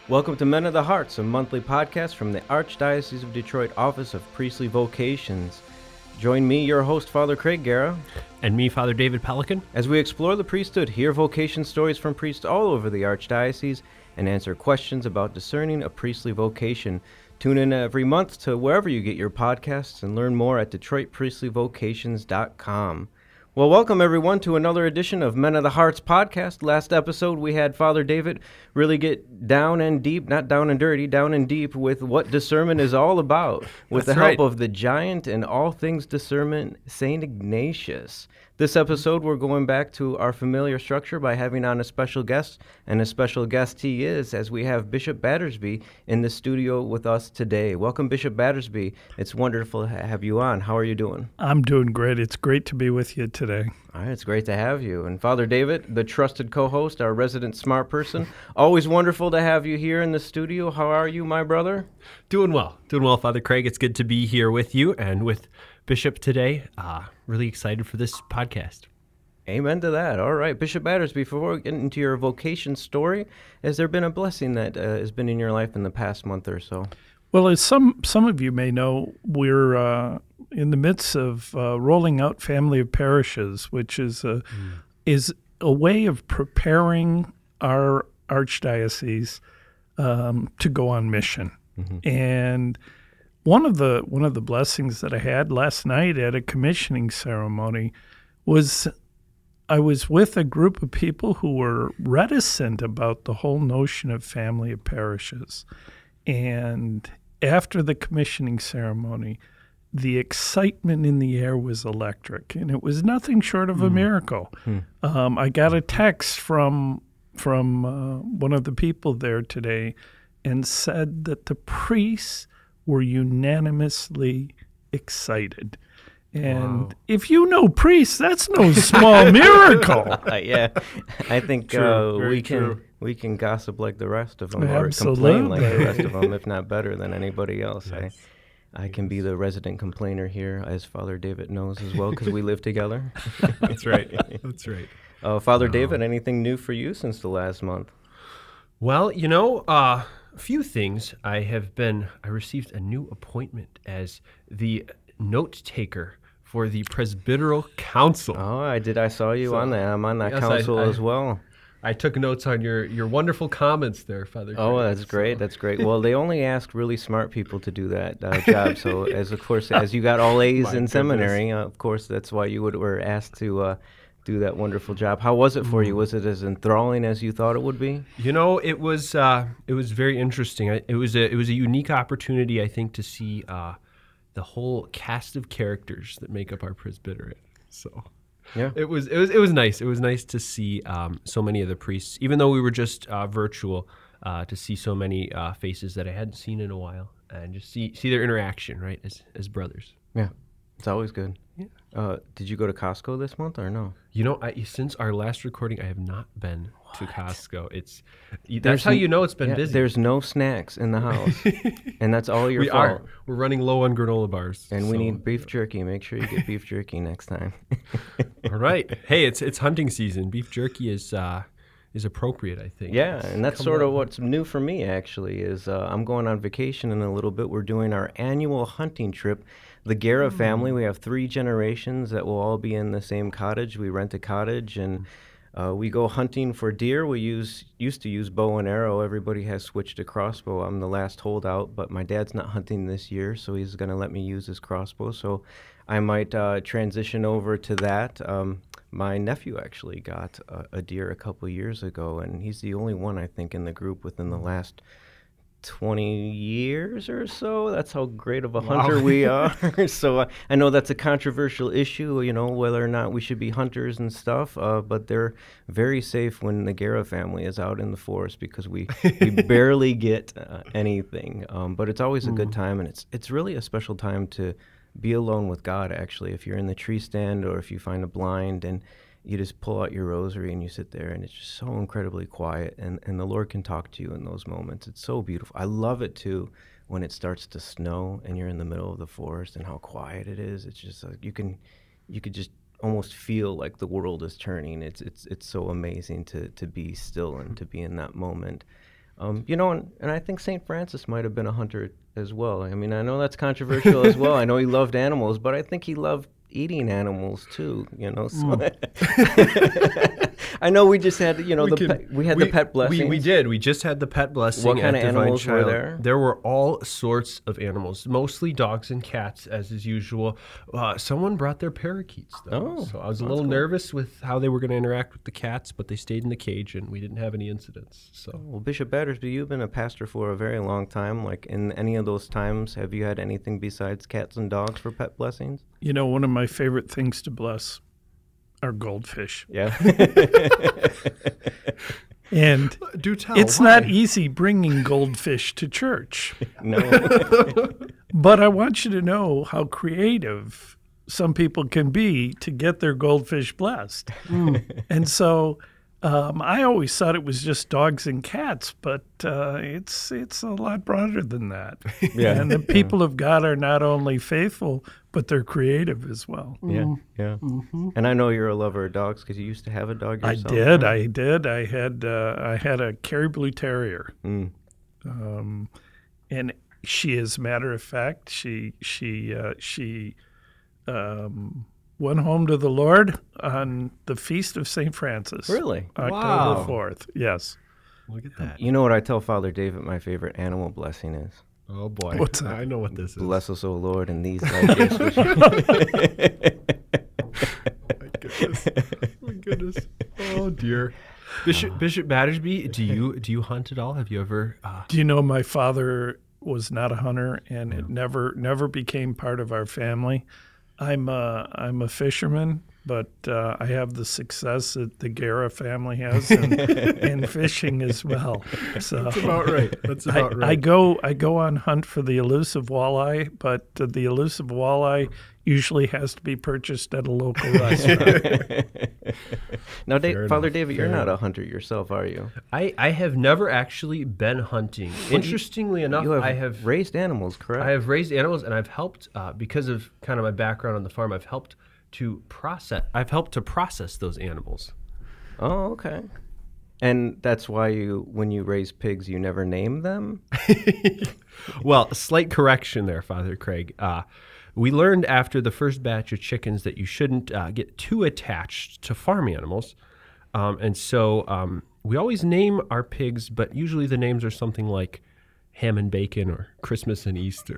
Welcome to Men of the Hearts, a monthly podcast from the Archdiocese of Detroit Office of Priestly Vocations. Join me, your host, Father Craig Guerra. And me, Father David Pelican. As we explore the priesthood, hear vocation stories from priests all over the Archdiocese, and answer questions about discerning a priestly vocation. Tune in every month to wherever you get your podcasts and learn more at DetroitPriestlyVocations.com. Well, welcome everyone to another edition of Men of the Hearts podcast. Last episode, we had Father David really get down and deep, not down and dirty, down and deep with what discernment is all about, with the help of the giant in all things discernment, St. Ignatius. This episode, we're going back to our familiar structure by having on a special guest, and a special guest he is, as we have Bishop Battersby in the studio with us today. Welcome, Bishop Battersby. It's wonderful to have you on. How are you doing? I'm doing great. It's great to be with you today. All right, it's great to have you. And Father David, the trusted co-host, our resident smart person, always wonderful to have you here in the studio. How are you, my brother? Doing well, Father Craig. It's good to be here with you and with Bishop today. Really excited for this podcast. Amen to that. All right, Bishop Battersby, before we get into your vocation story, has there been a blessing that has been in your life in the past month or so? Well, as some of you may know, we're in the midst of rolling out Family of Parishes, which is a way of preparing our archdiocese to go on mission. Mm-hmm. And one of the blessings that I had last night at a commissioning ceremony was I was with a group of people who were reticent about the whole notion of Family of Parishes. And after the commissioning ceremony, the excitement in the air was electric, and it was nothing short of a miracle. I got a text from one of the people there today and said that the priests were unanimously excited. And if you know priests, that's no small miracle. Yeah, I think we can gossip like the rest of them, or complain like the rest of them, if not better than anybody else. Yes. I can be the resident complainer here, as Father David knows as well, because we live together. That's right. That's right. Father David, anything new for you since the last month? Well, a few things. I received a new appointment as the note taker for the Presbyteral Council. Oh, I saw you on that. I'm on that council as well. I took notes on your wonderful comments there, Father. Oh, that's great. That's great. Well, they only ask really smart people to do that job. So, as you got all A's in seminary, of course, that's why you were asked to do that wonderful job. How was it for you? Was it as enthralling as you thought it would be? It was very interesting. It was a unique opportunity, I think, to see the whole cast of characters that make up our presbyterate. So. Yeah, it was nice. It was nice to see so many of the priests, even though we were just virtual, to see so many faces that I hadn't seen in a while, and just see their interaction, right, as brothers. Yeah, it's always good. Yeah. Did you go to Costco this month or no? Since our last recording, I have not been to Costco. That's how you know it's been busy. There's no snacks in the house, and that's all your fault. We're running low on granola bars, and we need beef jerky. Make sure you get beef jerky next time. All right. Hey, it's hunting season. Beef jerky is appropriate, I think. Yeah, and that's sort of what's new for me, actually, is I'm going on vacation in a little bit. We're doing our annual hunting trip. The Guerra family, we have 3 generations that will all be in the same cottage. We rent a cottage, and we go hunting for deer. We used to use bow and arrow. Everybody has switched to crossbow. I'm the last holdout, but my dad's not hunting this year, so he's going to let me use his crossbow. So I might transition over to that. My nephew actually got a deer a couple years ago, and he's the only one, I think, in the group within the last 20 years or so. That's how great of a hunter we are. So I know that's a controversial issue, whether or not we should be hunters and stuff, but they're very safe when the Guerra family is out in the forest, because we barely get anything. But it's always a good time, and it's really a special time to be alone with God, actually. If you're in the tree stand, or if you find a blind and you just pull out your rosary and you sit there, and it's just so incredibly quiet, and the Lord can talk to you in those moments. It's so beautiful. I love it too when it starts to snow and you're in the middle of the forest and how quiet it is. It's just you could just almost feel like the world is turning. It's so amazing to be still and to be in that moment. And I think St. Francis might have been a hunter as well. I mean, I know that's controversial as well. I know he loved animals, but I think he loved eating animals too, so I know we just had, the pet blessing. We did. We just had the pet blessing. What kind of Divine animals Child. were there? There were all sorts of animals, mostly dogs and cats, as is usual. Someone brought their parakeets, though. So I was a little nervous with how they were going to interact with the cats, but they stayed in the cage, and we didn't have any incidents. So, well, Bishop Battersby, you've been a pastor for a very long time. Like, in any of those times, have you had anything besides cats and dogs for pet blessings? One of my favorite things to bless are goldfish. Yeah. And do tell. It's why? not easy bringing goldfish to church. No. But I want you to know how creative some people can be to get their goldfish blessed. And so I always thought it was just dogs and cats, but it's a lot broader than that. Yeah. And the people of God are not only faithful, but they're creative as well. Yeah, yeah. Mm-hmm. And I know you're a lover of dogs because you used to have a dog yourself. I did. I had a Kerry Blue Terrier, and she, as a matter of fact, she went home to the Lord on the feast of St. Francis. Really? October 4th. Yes. Look at that. You know what I tell Father David my favorite animal blessing is? Oh, boy. What's that? I know what this is. Bless us, O Lord, and these thy gifts. My goodness. Oh, dear. Bishop Battersby, do you hunt at all? Have you ever? Do you know my father was not a hunter, and it never became part of our family. I'm a fisherman, but I have the success that the Guerra family has in fishing as well. So That's about right. That's about right. I go on hunt for the elusive walleye, but the elusive walleye usually has to be purchased at a local restaurant. Now, Father David, you're not a hunter yourself, are you? I have never actually been hunting. Interestingly enough, I have raised animals, correct? I have raised animals, and I've helped because of kind of my background on the farm. I've helped to process those animals. Oh, okay. And that's why when you raise pigs, you never name them? Well, a slight correction there, Father Craig. We learned after the first batch of chickens that you shouldn't get too attached to farm animals. And so we always name our pigs, but usually the names are something like ham and bacon or Christmas and Easter.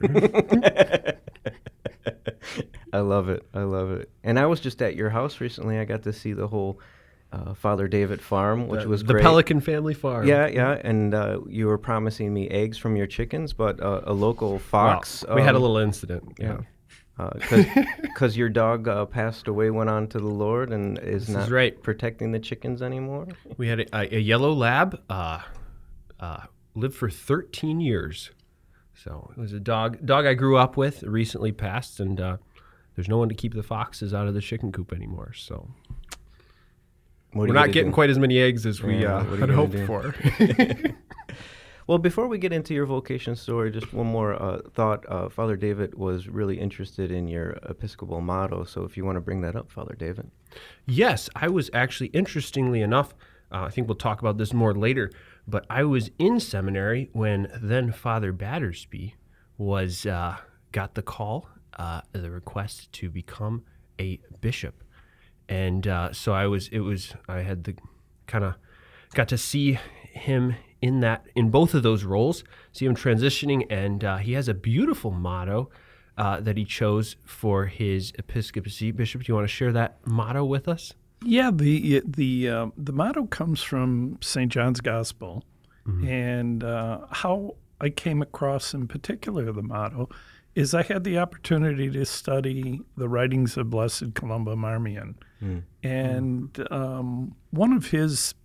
I love it. I love it. And I was just at your house recently. I got to see the whole Father David farm, which was great. The Pelican family farm. Yeah, yeah. And you were promising me eggs from your chickens, but a local fox. Well, we had a little incident. Yeah. Because your dog passed away, went on to the Lord, and is not protecting the chickens anymore. We had a yellow lab, lived for 13 years. So it was a dog I grew up with, recently passed, and there's no one to keep the foxes out of the chicken coop anymore. So we're not getting quite as many eggs as we had hoped for. Well, before we get into your vocation story, just one more thought. Father David was really interested in your Episcopal motto, so if you want to bring that up, Father David. Yes, I was actually, interestingly enough, I think we'll talk about this more later, but I was in seminary when then Father Battersby got the call, the request to become a bishop. And so I had the kind of got to see him in both of those roles, see him transitioning, and he has a beautiful motto that he chose for his episcopacy. Bishop, do you want to share that motto with us? Yeah, the motto comes from St. John's Gospel, and how I came across in particular the motto is I had the opportunity to study the writings of Blessed Columba Marmion, and one of his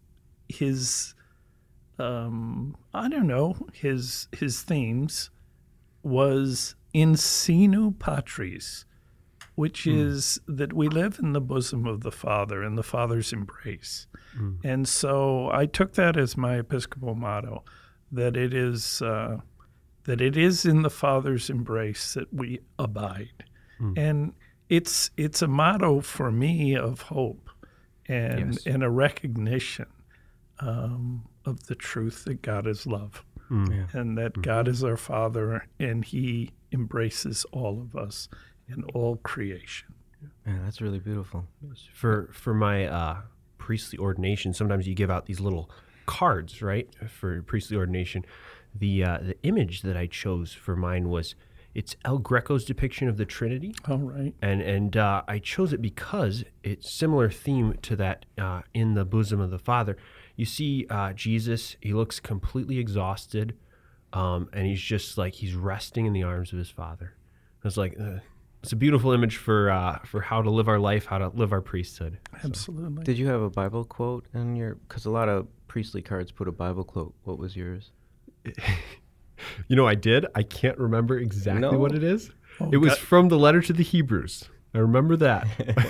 themes was in Sinu Patris, which is that we live in the bosom of the Father, in the Father's embrace. And so I took that as my Episcopal motto, that it is in the Father's embrace that we abide. And it's a motto for me of hope and a recognition of the truth that God is love, Yeah. and that God is our Father, and He embraces all of us and all creation. Yeah, that's really beautiful. For my priestly ordination, sometimes you give out these little cards, right, for priestly ordination. The image that I chose for mine was, it's El Greco's depiction of the Trinity. All right. And I chose it because it's similar theme to that in the bosom of the Father. You see Jesus, he looks completely exhausted, and he's just like, he's resting in the arms of his Father. It's like, it's a beautiful image for how to live our life, how to live our priesthood. Absolutely. Did you have a Bible quote in your, because a lot of priestly cards put a Bible quote. What was yours? You know, I did. I can't remember exactly what it is. Oh, it was from the letter to the Hebrews. I remember that.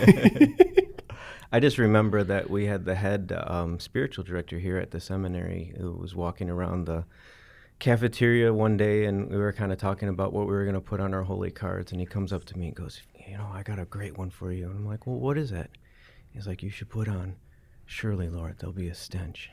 I just remember that we had the head spiritual director here at the seminary who was walking around the cafeteria one day, and we were kind of talking about what we were going to put on our holy cards, and he comes up to me and goes, you know, I got a great one for you. And I'm like, well, what is that? He's like, you should put on, surely, Lord, there'll be a stench.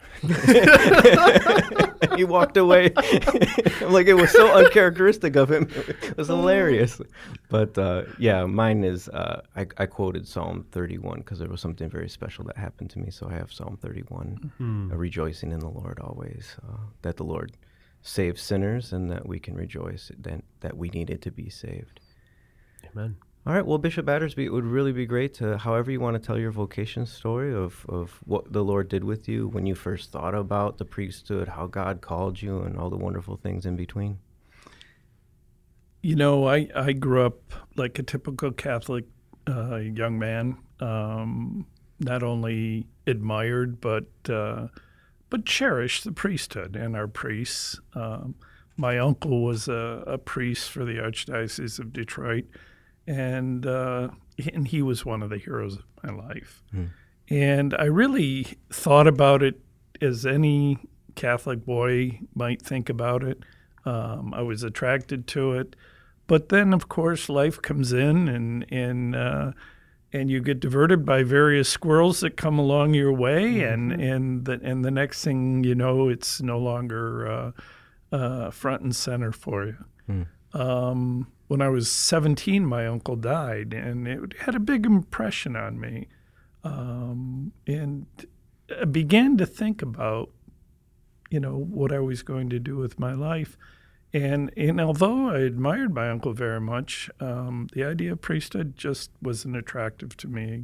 He walked away. I'm like, it was so uncharacteristic of him. It was hilarious. But yeah, mine is, I quoted Psalm 31 because there was something very special that happened to me. So I have Psalm 31, rejoicing in the Lord always, that the Lord saves sinners and that we can rejoice that we needed to be saved. Amen. All right, well, Bishop Battersby, it would really be great to, however you want to tell your vocation story of what the Lord did with you when you first thought about the priesthood, how God called you, and all the wonderful things in between. You know, I grew up like a typical Catholic young man, not only admired but cherished the priesthood and our priests. My uncle was a priest for the Archdiocese of Detroit, and he was one of the heroes of my life. And I really thought about it as any Catholic boy might think about it. I was attracted to it. But then, of course, life comes in, and you get diverted by various squirrels that come along your way, and the next thing you know, it's no longer front and center for you. When I was 17, my uncle died, and it had a big impression on me. And I began to think about, you know, what I was going to do with my life. And although I admired my uncle very much, the idea of priesthood just wasn't attractive to me,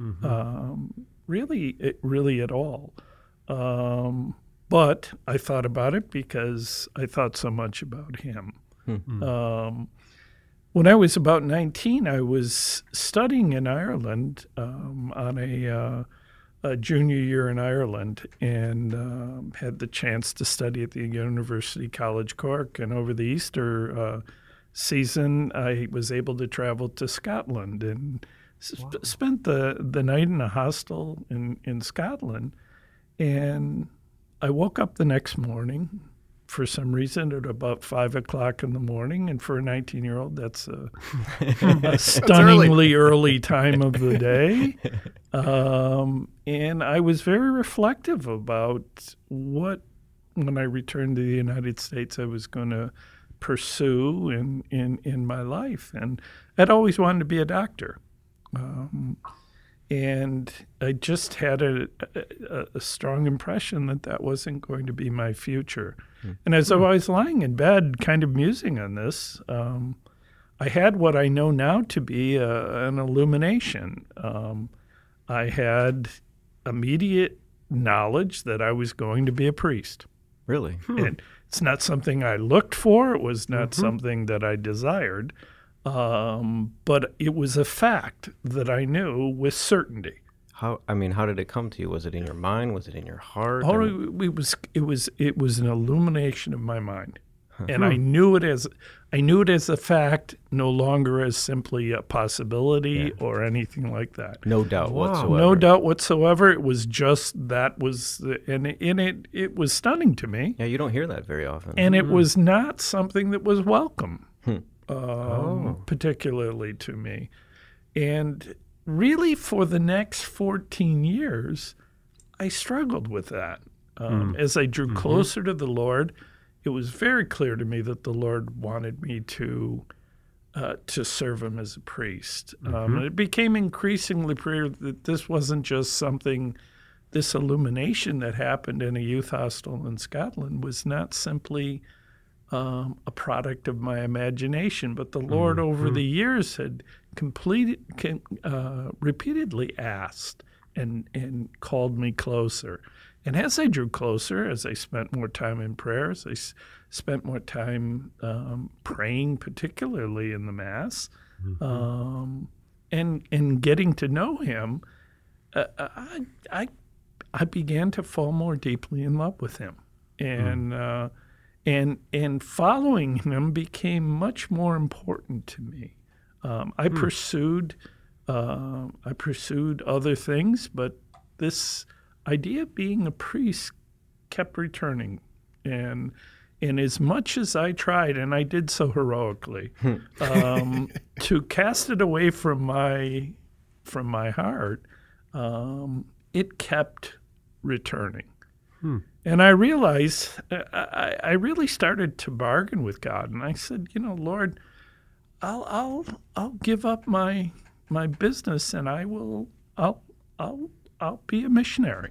really at all. But I thought about it because I thought so much about him. When I was about 19, I was studying in Ireland on a junior year in Ireland, and had the chance to study at the University College Cork. And over the Easter season, I was able to travel to Scotland and spent the night in a hostel in Scotland. And I woke up the next morning, for some reason, at about 5 o'clock in the morning, and for a 19-year-old, that's a stunningly early time of the day. And I was very reflective about what, when I returned to the United States, I was going to pursue in my life. And I'd always wanted to be a doctor. And I just had a strong impression that wasn't going to be my future. And as I was lying in bed, kind of musing on this, I had what I know now to be an illumination. I had immediate knowledge that I was going to be a priest. Really? And it's not something I looked for. It was not something that I desired. But it was a fact that I knew with certainty. How did it come to you? Was it in your mind? Was it in your heart? It was an illumination of my mind. And I knew it as a fact, no longer as simply a possibility or anything like that. No doubt whatsoever. No doubt whatsoever. It was just that was, it was stunning to me. Yeah, you don't hear that very often. And it was not something that was welcome, particularly to me. And really, for the next 14 years, I struggled with that. As I drew closer to the Lord, it was very clear to me that the Lord wanted me to serve him as a priest. And it became increasingly clear that this wasn't just something, this illumination that happened in a youth hostel in Scotland was not simply a product of my imagination, but the Lord over the years had repeatedly asked and called me closer. And as I drew closer, as I spent more time in prayer, as I spent more time praying, particularly in the Mass, and getting to know him, I began to fall more deeply in love with him. And following him became much more important to me. I pursued other things, but this idea of being a priest kept returning. And as much as I tried, and I did so heroically, to cast it away from my heart, it kept returning. And I realized I really started to bargain with God, and I said, Lord, I'll give up my business, and I'll be a missionary.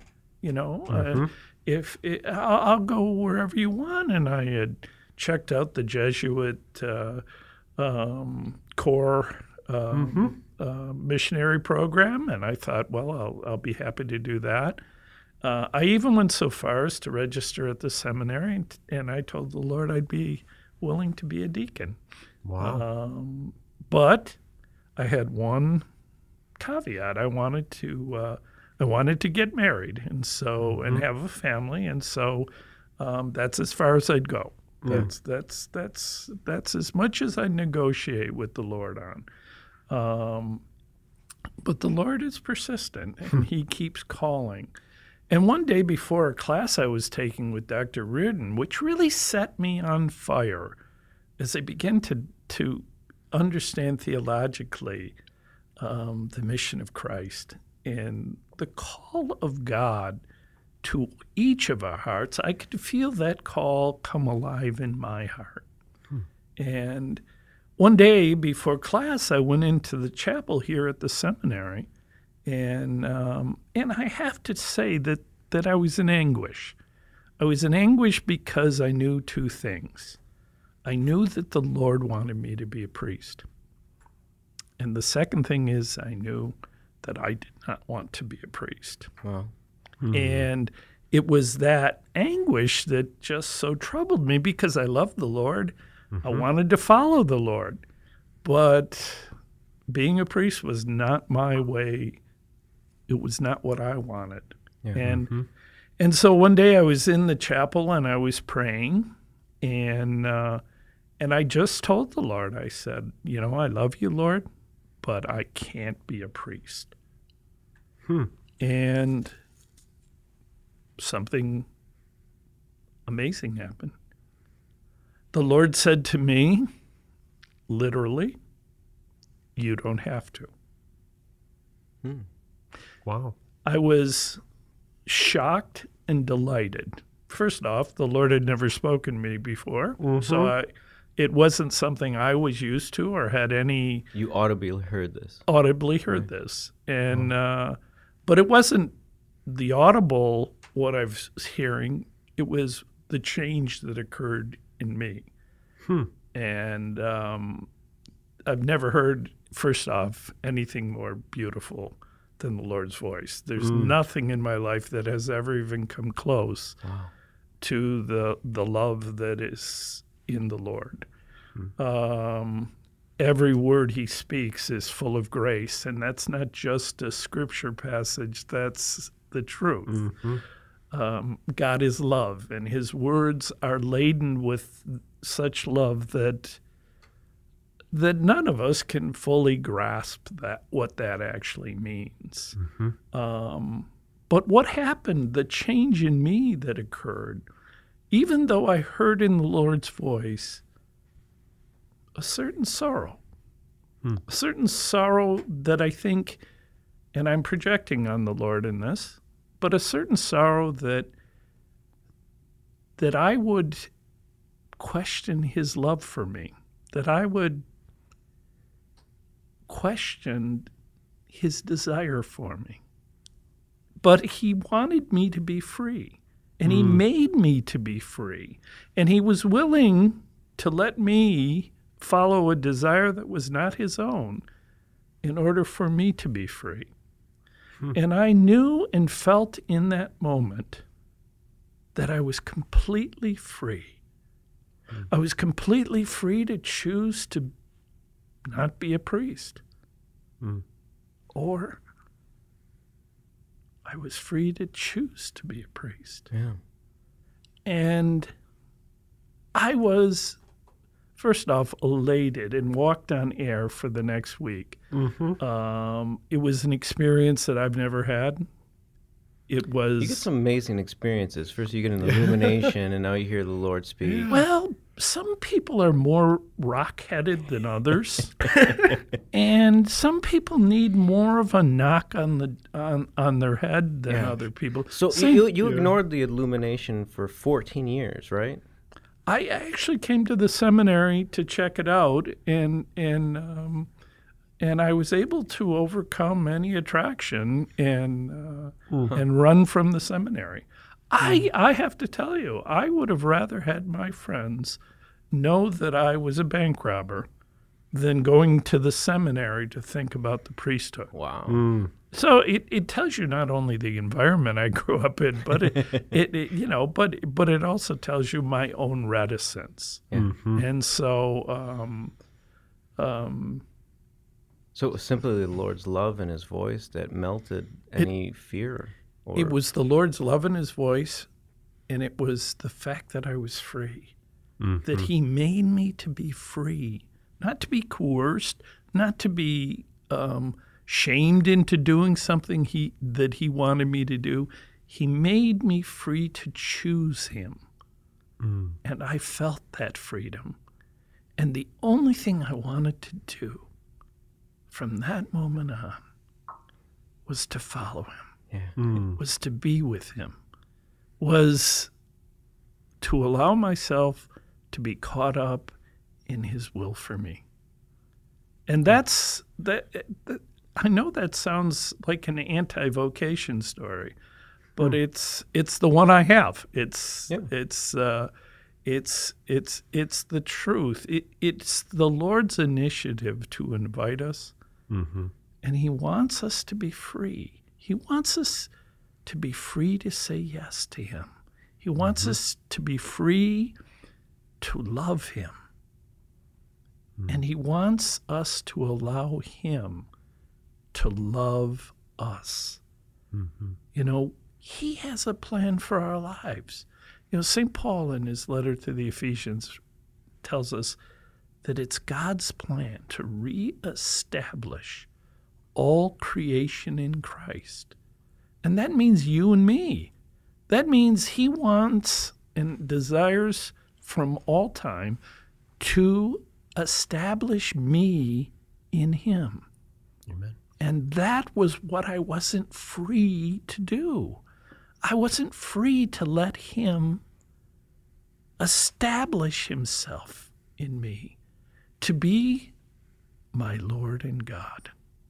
I'll go wherever you want. And I had checked out the Jesuit Corps missionary program, and I thought, well, I'll be happy to do that. I even went so far as to register at the seminary, and I told the Lord I'd be willing to be a deacon. Wow. But I had one caveat. I wanted to get married, and so and have a family, and so that's as far as I'd go. That's as much as I negotiate with the Lord on. But the Lord is persistent, and he keeps calling. And one day before a class I was taking with Dr. Reardon, which really set me on fire as I began to understand theologically the mission of Christ and the call of God to each of our hearts, I could feel that call come alive in my heart. And one day before class, I went into the chapel here at the seminary, and I have to say that I was in anguish. I was in anguish because I knew two things. I knew that the Lord wanted me to be a priest. And the second thing is I knew that I did not want to be a priest. Wow. And it was that anguish that just so troubled me because I loved the Lord. I wanted to follow the Lord. But being a priest was not my way. It was not what I wanted. Yeah. And so one day I was in the chapel and I was praying, and I just told the Lord, I said, I love you, Lord, but I can't be a priest. And something amazing happened. The Lord said to me, literally, you don't have to. Wow. I was shocked and delighted. First off, the Lord had never spoken to me before, so it wasn't something I was used to or had any... You audibly heard this. This. And but it wasn't the audible, what I was hearing, it was the change that occurred in me. And I've never heard, first off, anything more beautiful than the Lord's voice. There's nothing in my life that has ever even come close to the love that is in the Lord. Every word he speaks is full of grace, and that's not just a scripture passage, that's the truth. God is love, and his words are laden with such love that none of us can fully grasp what that actually means. But what happened, the change in me that occurred, even though I heard in the Lord's voice a certain sorrow that I think, and I'm projecting on the Lord in this, but a certain sorrow that that I would question his love for me, that I would question his desire for me. But he wanted me to be free, and he made me to be free, and he was willing to let me follow a desire that was not his own in order for me to be free. And I knew and felt in that moment that I was completely free. I was completely free to choose to not be a priest. Or I was free to choose to be a priest. Yeah. And I was, first off, elated and walked on air for the next week. It was an experience that I've never had. It was... You get some amazing experiences. First you get an illumination, and now you hear the Lord speak. Well, some people are more rock-headed than others. And some people need more of a knock on their head than other people. So you ignored the illumination for 14 years, right? I actually came to the seminary to check it out, and I was able to overcome any attraction and run from the seminary. I have to tell you, I would have rather had my friends know that I was a bank robber than going to the seminary to think about the priesthood. Wow. So it tells you not only the environment I grew up in, but but it also tells you my own reticence. And so So it was simply the Lord's love and his voice that melted any fear? Or... It was the Lord's love and his voice, and it was the fact that I was free, that he made me to be free, not to be coerced, not to be shamed into doing something that he wanted me to do. He made me free to choose him, and I felt that freedom. And the only thing I wanted to do from that moment on was to follow him, was to be with him, was to allow myself to be caught up in his will for me. And that's that. I know that sounds like an anti-vocation story, but it's the one I have. It's the truth. It's the Lord's initiative to invite us. And he wants us to be free. He wants us to be free to say yes to him. He wants us to be free to love him. And he wants us to allow him to love us. You know, he has a plan for our lives. You know, St. Paul in his letter to the Ephesians tells us that it's God's plan to reestablish all creation in Christ. And that means you and me. That means he wants and desires from all time to establish me in him. Amen. And that was what I wasn't free to do. I wasn't free to let him establish himself in me, to be my Lord and God,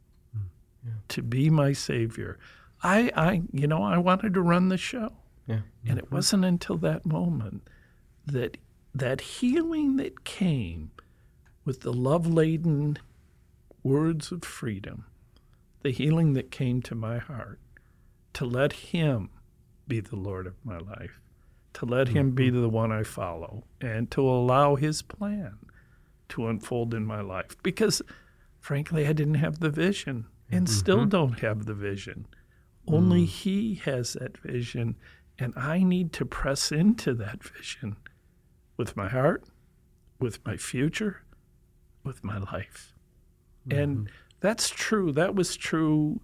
to be my Savior. I wanted to run the show. And it wasn't until that moment that healing that came with the love-laden words of freedom, the healing that came to my heart, to let him be the Lord of my life, to let him be the one I follow, and to allow his plan to unfold in my life. Because, frankly, I didn't have the vision and still don't have the vision. Only he has that vision, and I need to press into that vision with my heart, with my future, with my life. And that's true. That was true,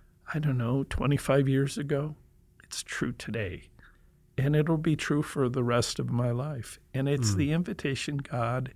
25 years ago. It's true today. And it'll be true for the rest of my life. And it's the invitation God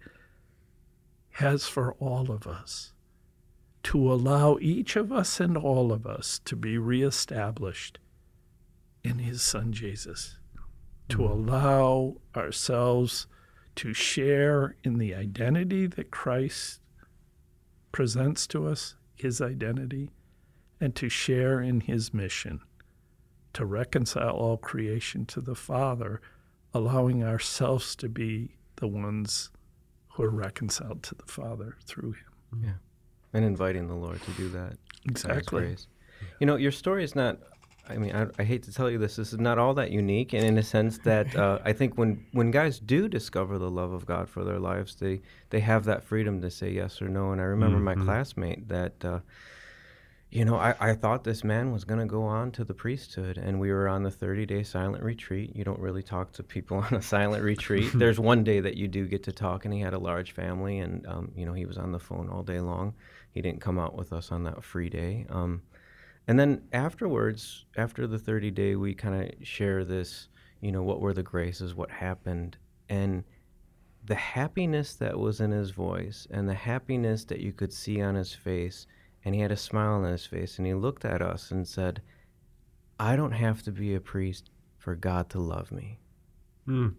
has for all of us, to allow each of us and all of us to be reestablished in his Son Jesus. to allow ourselves to share in the identity that Christ presents to us, his identity, and to share in his mission, to reconcile all creation to the Father, allowing ourselves to be the ones who are reconciled to the Father through him. Yeah. And inviting the Lord to do that. Exactly. You know, your story is not, I mean, I hate to tell you this is not all that unique, and in a sense that I think when guys do discover the love of God for their lives, they have that freedom to say yes or no. And I remember my classmate that, you know, I thought this man was going to go on to the priesthood, and we were on the 30-day silent retreat. You don't really talk to people on a silent retreat. There's one day that you do get to talk, and he had a large family, and, you know, he was on the phone all day long. He didn't come out with us on that free day. And then afterwards, after the 30-day, we kind of share this, you know, what were the graces, what happened, and the happiness that was in his voice and the happiness that you could see on his face, and he had a smile on his face, and he looked at us and said, I don't have to be a priest for God to love me. And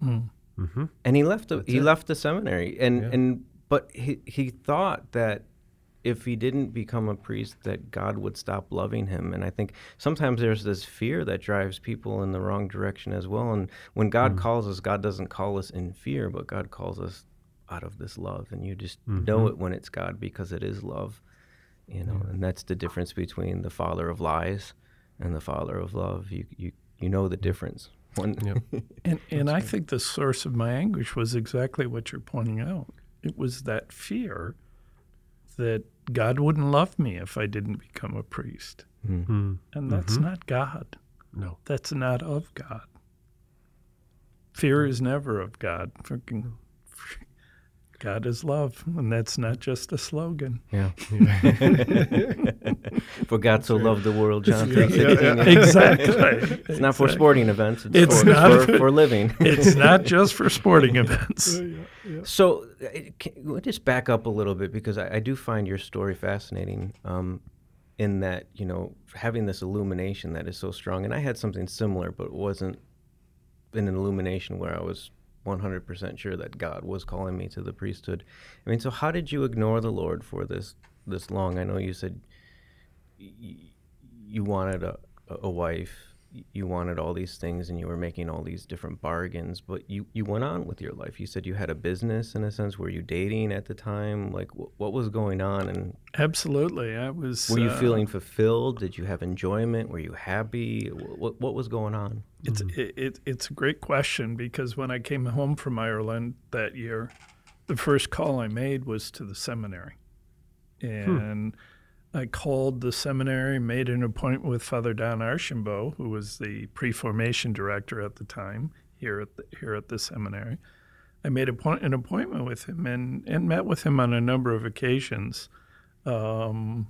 he left the seminary, but he thought that if he didn't become a priest, that God would stop loving him. And I think sometimes there's this fear that drives people in the wrong direction as well. And when God calls us, God doesn't call us in fear, but God calls us out of this love. And you just know it when it's God, because it is love, you know. And that's the difference between the father of lies and the father of love. You know the difference. And I think the source of my anguish was exactly what you're pointing out. It was that fear that God wouldn't love me if I didn't become a priest. And that's not God. No. That's not of God. Fear is never of God. God is love, and that's not just a slogan. Yeah. For God so loved the world, John 3:16. Exactly. It's not for sporting events. It's for living. It's not just for sporting events. So we'll just back up a little bit, because I do find your story fascinating in that, you know, having this illumination that is so strong. And I had something similar, but it wasn't an illumination where I was 100% sure that God was calling me to the priesthood. I mean, so how did you ignore the Lord for this long? I know you said you wanted a wife, you wanted all these things, and you were making all these different bargains, but you went on with your life. You said you had a business, in a sense. Were you dating at the time? Like, what was going on? And absolutely, I was. Were you feeling fulfilled? Did you have enjoyment? Were you happy? What was going on? It's a great question, because when I came home from Ireland that year, the first call I made was to the seminary, and I called the seminary, made an appointment with Father Don Archambault, who was the pre-formation director at the time here at the seminary. I made an appointment with him and met with him on a number of occasions to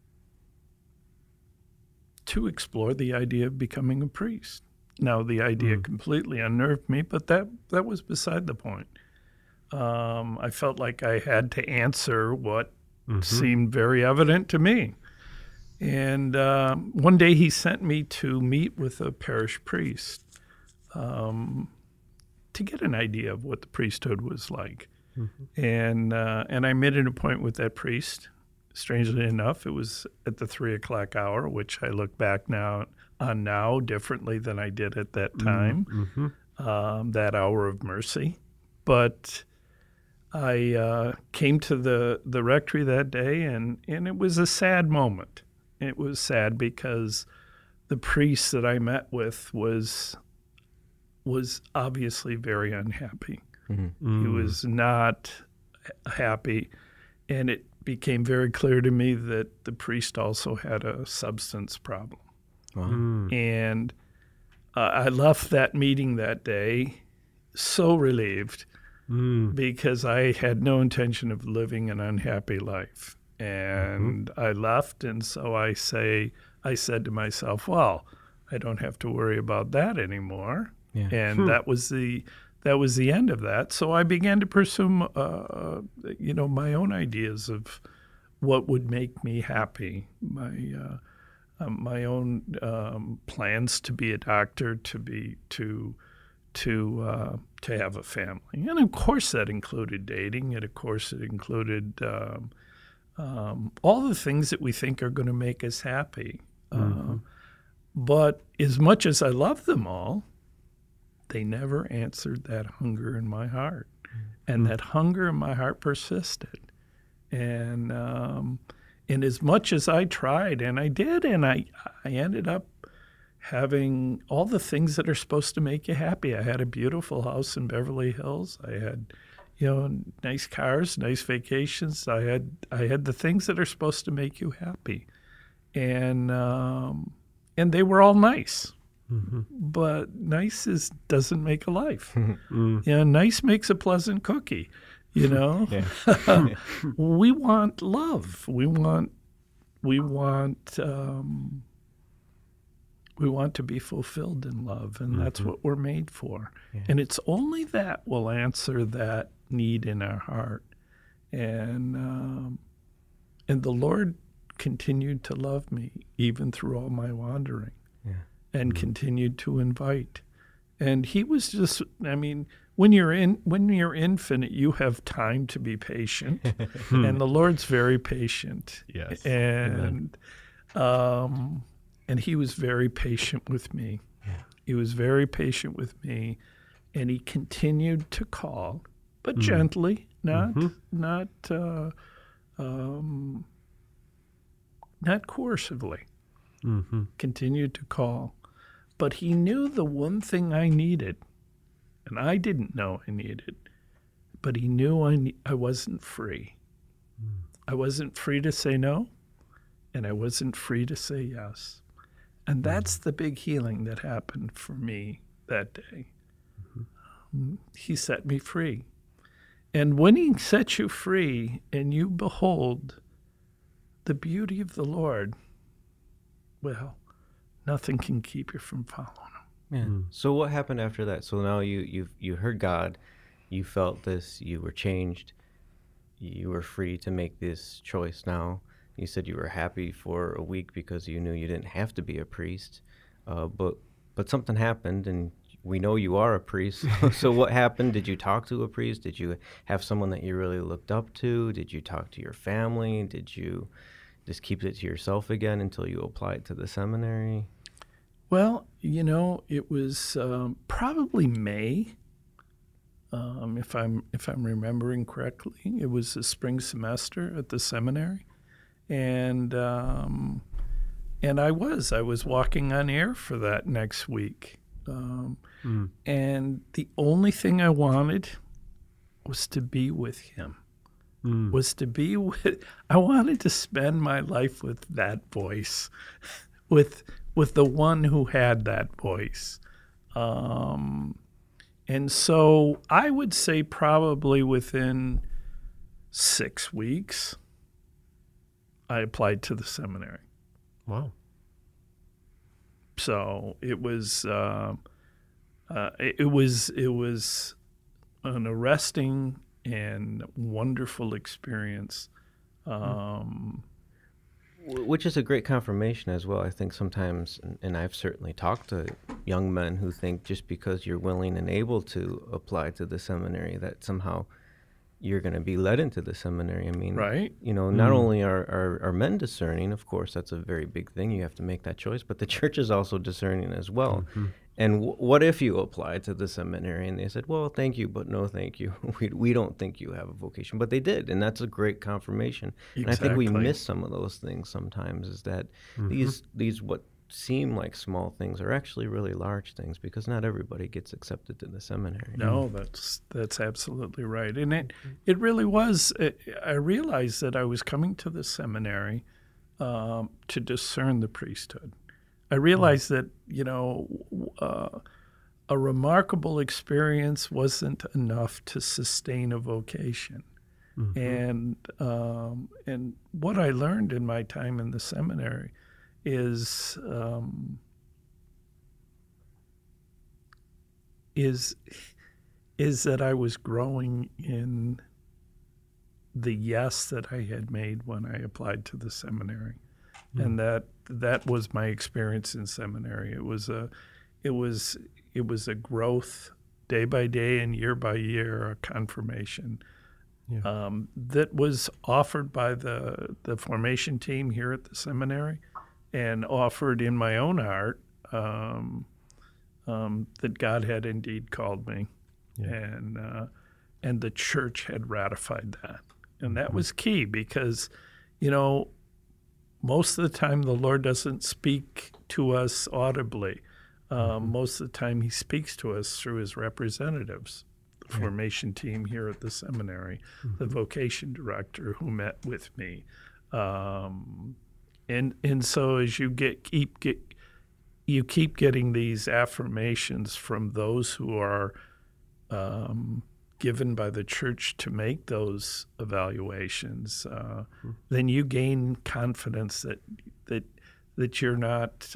explore the idea of becoming a priest. Now, the idea completely unnerved me, but that was beside the point. I felt like I had to answer what seemed very evident to me. And one day he sent me to meet with a parish priest to get an idea of what the priesthood was like. And I made an appointment with that priest. Strangely enough, it was at the 3:00 hour, which I look back now differently than I did at that time, that hour of mercy. But I came to the rectory that day, and it was a sad moment. It was sad because the priest that I met with was obviously very unhappy. He was not happy, and it became very clear to me that the priest also had a substance problem. And I left that meeting that day so relieved, because I had no intention of living an unhappy life. And I left, and so I said to myself, well, I don't have to worry about that anymore. And that was the end of that. So I began to pursue my own ideas of what would make me happy, my own plans to be a doctor, to to have a family. And of course that included dating, and of course it included all the things that we think are going to make us happy. But as much as I love them all, they never answered that hunger in my heart. And that hunger in my heart persisted. And as much as I tried, and I did, and I ended up having all the things that are supposed to make you happy. I had a beautiful house in Beverly Hills. I had, nice cars, nice vacations. I had the things that are supposed to make you happy. And they were all nice. But nice doesn't make a life. Nice makes a pleasant cookie. We want love. We want to be fulfilled in love, and that's what we're made for. And it's only that will answer that need in our heart. And the Lord continued to love me even through all my wandering, and continued to invite. And he was just, when you're infinite, you have time to be patient, and the Lord's very patient. Yes. And he was very patient with me. He was very patient with me, and he continued to call, but gently, not coercively. Continued to call. But he knew the one thing I needed, and I didn't know I needed, but he knew I wasn't free. I wasn't free to say no, and I wasn't free to say yes. And that's the big healing that happened for me that day. He set me free. And when he sets you free and you behold the beauty of the Lord, well, nothing can keep you from following him. So what happened after that? So now you heard God, you felt this, you were changed, you were free to make this choice now. You said you were happy for a week because you knew you didn't have to be a priest, but something happened, and we know you are a priest. So what happened? Did you talk to a priest? Did you have someone that you really looked up to? Did you talk to your family? Did you just keep it to yourself again until you applied to the seminary? Well, it was probably May, if I'm remembering correctly. It was the spring semester at the seminary, and I was walking on air for that next week, and the only thing I wanted was to be with him. I wanted to spend my life with that voice, with the one who had that voice. And so I would say probably within 6 weeks, I applied to the seminary. Wow. So it was an arresting and wonderful experience. Which is a great confirmation as well. I think sometimes, and I've certainly talked to young men who think just because you're willing and able to apply to the seminary that somehow you're going to be led into the seminary. Right. Not only are men discerning, of course, that's a very big thing. You have to make that choice, but the church is also discerning as well. And what if you applied to the seminary and they said, well, thank you, but no thank you. We don't think you have a vocation. But they did, and that's a great confirmation. Exactly. And I think we miss some of those things sometimes, is that these what seem like small things are actually really large things, because not everybody gets accepted to the seminary. No, that's absolutely right. And it really was. I realized that I was coming to the seminary to discern the priesthood. I realized that, a remarkable experience wasn't enough to sustain a vocation. And what I learned in my time in the seminary is that I was growing in the yes that I had made when I applied to the seminary. And that was my experience in seminary. It was a growth day by day and year by year, a confirmation that was offered by the formation team here at the seminary and offered in my own heart, that God had indeed called me, and the church had ratified that. And that was key because, most of the time the Lord doesn't speak to us audibly. Most of the time he speaks to us through his representatives, the formation team here at the seminary, the vocation director who met with me. And so as you keep getting these affirmations from those who are given by the church to make those evaluations, then you gain confidence that you're not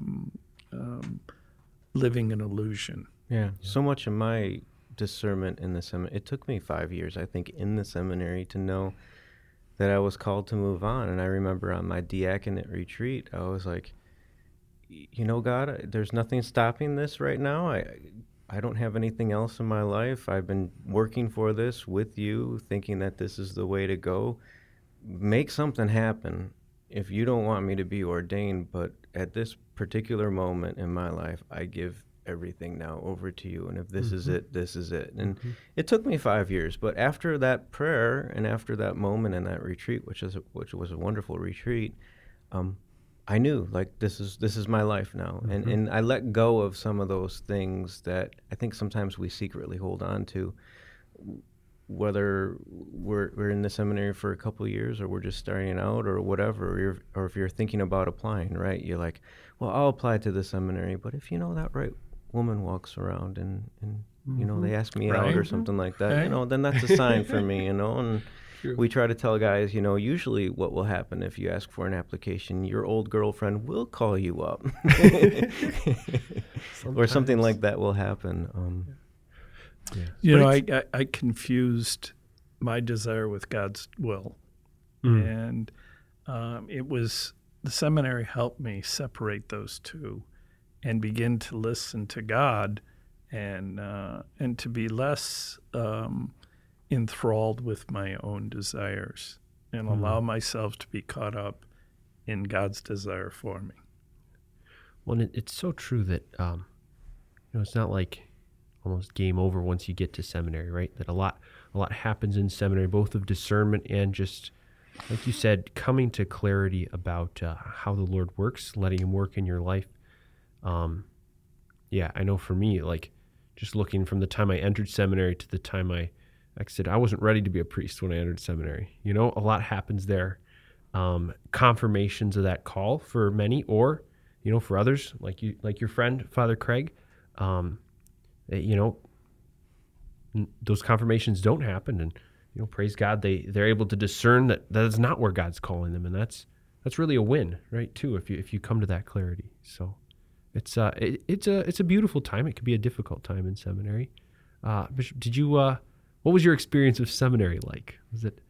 living an illusion. Yeah. So much of my discernment in the seminary, it took me 5 years, I think, in the seminary to know that I was called to move on. And I remember on my diaconate retreat, I was like, God, there's nothing stopping this right now. I don't have anything else in my life. I've been working for this with you, thinking that this is the way to go. Make something happen if you don't want me to be ordained, but at this particular moment in my life, I give everything now over to you. And if this is it, this is it. And it took me 5 years, but after that prayer and after that moment in that retreat, which was a wonderful retreat, I knew, like, this is my life now. And I let go of some of those things that I think sometimes we secretly hold on to, whether we're in the seminary for a couple of years or we're just starting out or whatever, or if you're thinking about applying, right? You're like, well, I'll apply to the seminary, but if that right woman walks around and they ask me out or something like that, then that's a sign for me, and we try to tell guys, usually what will happen if you ask for an application, your old girlfriend will call you up. Or something like that will happen. I confused my desire with God's will. And the seminary helped me separate those two and begin to listen to God and to be less enthralled with my own desires and allow myself to be caught up in God's desire for me. Well, it's so true that it's not like almost game over once you get to seminary, right? That a lot happens in seminary, both of discernment and just, like you said, coming to clarity about how the Lord works, letting him work in your life. I know for me, like, just looking from the time I entered seminary to the time I exited, I wasn't ready to be a priest when I entered seminary. A lot happens there. Confirmations of that call for many, or, for others, like your friend, Father Craig, those confirmations don't happen, and praise God, they're able to discern that is not where God's calling them, and that's really a win, right? Too, if you come to that clarity. So it's a beautiful time. It could be a difficult time in seminary. Bishop, did you? What was your experience of seminary like? Was it?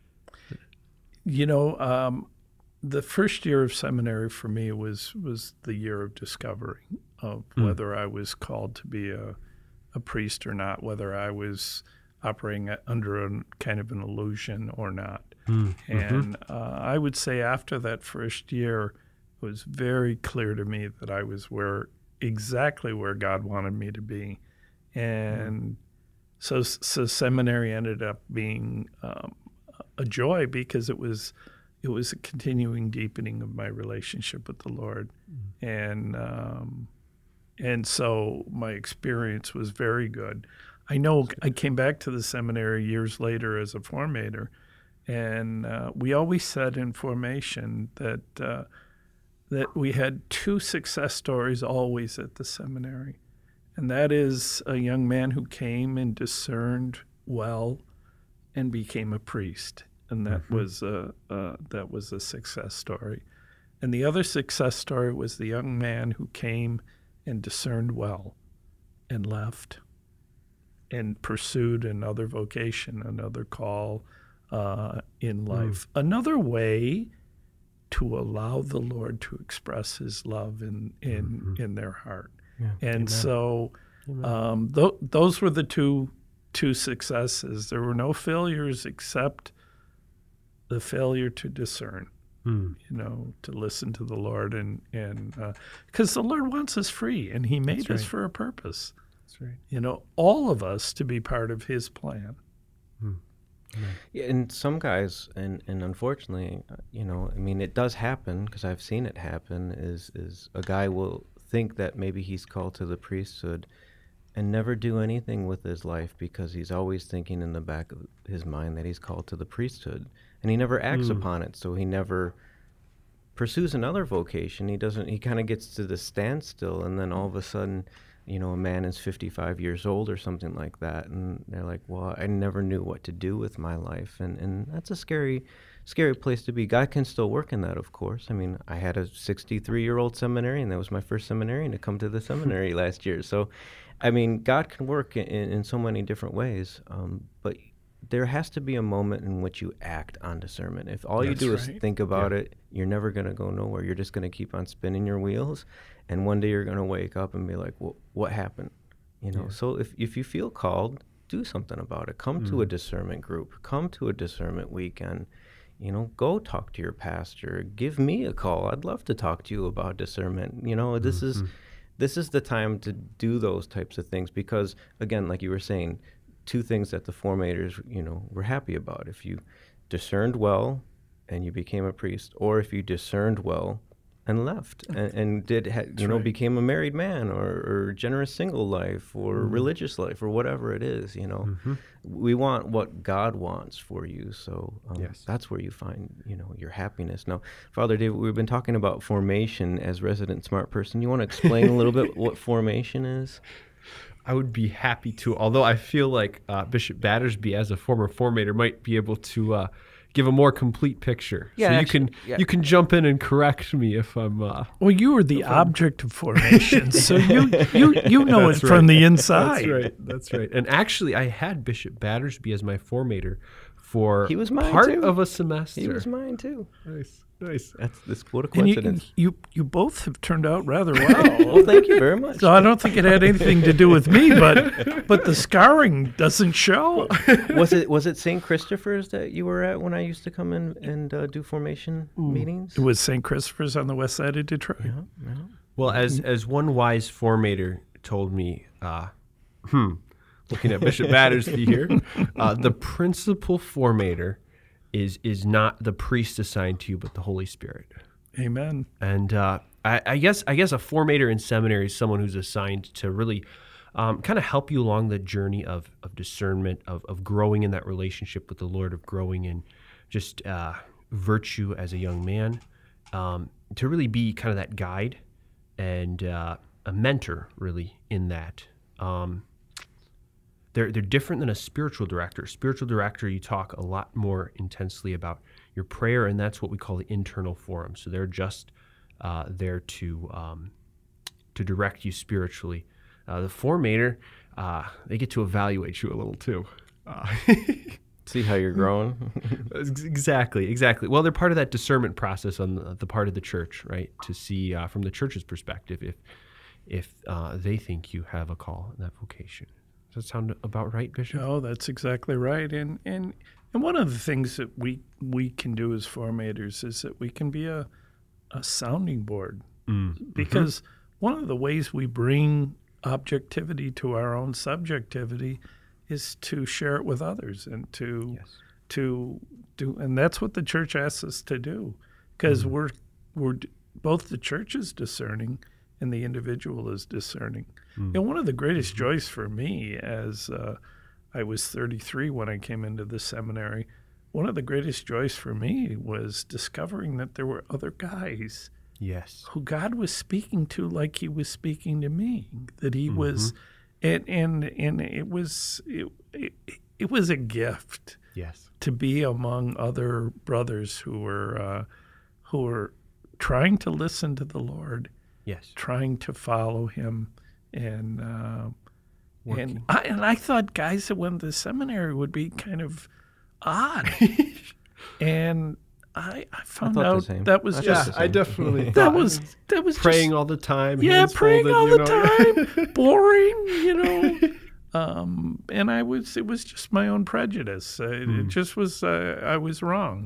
The first year of seminary for me was the year of discovery of whether I was called to be a priest or not, whether I was operating under a kind of an illusion or not. And I would say after that first year, it was very clear to me that I was exactly where God wanted me to be. And so seminary ended up being a joy because it was a continuing deepening of my relationship with the Lord. And so my experience was very good. I know I came back to the seminary years later as a formator, and we always said in formation that we had two success stories always at the seminary, and that is a young man who came and discerned well and became a priest, and that was a success story. And the other success story was the young man who came and discerned well and left and pursued another vocation, another call in life, another way to allow the Lord to express his love in their heart. Yeah, and amen. So Those were the two successes. There were no failures except the failure to discern, to listen to the Lord, and because the Lord wants us free, and He made us for a purpose. That's right. All of us to be part of His plan. Yeah, and some guys, and unfortunately, it does happen, because I've seen it happen, is a guy will think that maybe he's called to the priesthood and never do anything with his life, because he's always thinking in the back of his mind that he's called to the priesthood, and he never acts upon it, so he never pursues another vocation. He kind of gets to the standstill, and then all of a sudden, a man is 55 years old or something like that, and they're like, well, I never knew what to do with my life, and that's a scary place to be. God can still work in that, of course. I had a 63-year-old seminarian. That was my first seminarian to come to the seminary last year. So, God can work in so many different ways, but there has to be a moment in which you act on discernment. If all you do is think about it, you're never going to go nowhere. You're just going to keep on spinning your wheels, and one day you're going to wake up and be like, well, what happened? So if you feel called, do something about it. Come to a discernment group. Come to a discernment weekend. Go talk to your pastor. Give me a call. I'd love to talk to you about discernment. This is the time to do those types of things, because, again, like you were saying, two things that the formators, were happy about. If you discerned well and you became a priest, or if you discerned well and left and became a married man, or generous single life, or religious life, or whatever it is, we want what God wants for you. So that's where you find, your happiness. Now, Father David, we've been talking about formation as resident smart person. You want to explain a little bit what formation is? I would be happy to, although I feel like Bishop Battersby, as a former formator, might be able to give a more complete picture. Yeah, so actually, you can jump in and correct me if I'm. Well, you were the object of formation, so you know it from the inside. That's right. And actually, I had Bishop Battersby as my formator for he was mine part too. of a semester. He was mine too. Nice. What a coincidence. And you both have turned out rather well. Well, thank you very much. So I don't think it had anything to do with me, but the scarring doesn't show. Was it St. Christopher's that you were at when I used to come in and do formation meetings? It was St. Christopher's on the west side of Detroit. Yeah. Well, as one wise formator told me, looking at Bishop Battersby here, the principal formator is not the priest assigned to you, but the Holy Spirit. Amen. And I guess a formator in seminary is someone who's assigned to really kind of help you along the journey of discernment, of growing in that relationship with the Lord, of growing in just virtue as a young man, to really be kind of that guide and a mentor, really, in that. They're different than a spiritual director. Spiritual director, you talk a lot more intensely about your prayer, and that's what we call the internal forum. So they're just there to direct you spiritually. The formator, they get to evaluate you a little too. See how you're growing. Exactly. Well, they're part of that discernment process on the part of the church, right? To see from the church's perspective if they think you have a call in that vocation. Does that sound about right, Bishop? No, that's exactly right. And one of the things that we can do as formators is that we can be a sounding board. Because one of the ways we bring objectivity to our own subjectivity is to share it with others and to do, and that's what the church asks us to do, because we're both the church is discerning and the individual is discerning. And one of the greatest joys for me, as I was 33 when I came into the seminary, one of the greatest joys for me was discovering that there were other guys who God was speaking to like he was speaking to me, that he was, and it was a gift to be among other brothers who were trying to listen to the Lord, trying to follow him, and I thought guys that went to the seminary would be kind of odd, and I found thought the out same. that was I just thought the same. I definitely that thought was praying just, all the time. yeah, hands praying folded, all you the know. time, boring, and it was just my own prejudice. It just was I was wrong.